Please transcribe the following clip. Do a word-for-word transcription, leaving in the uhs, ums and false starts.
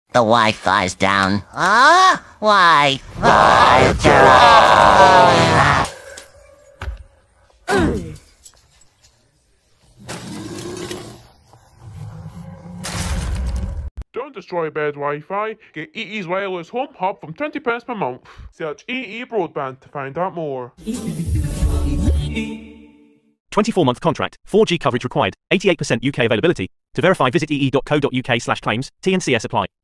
The Wi-Fi's down. Ah, Wi-Fi down. Don't destroy bed Wi-Fi. Get E E's wireless home hub from twenty pence per month. Search E E Broadband to find out more. twenty-four month contract, four G coverage required, eighty-eight percent U K availability. To verify, visit e e dot co dot U K slash claims. T and C S apply.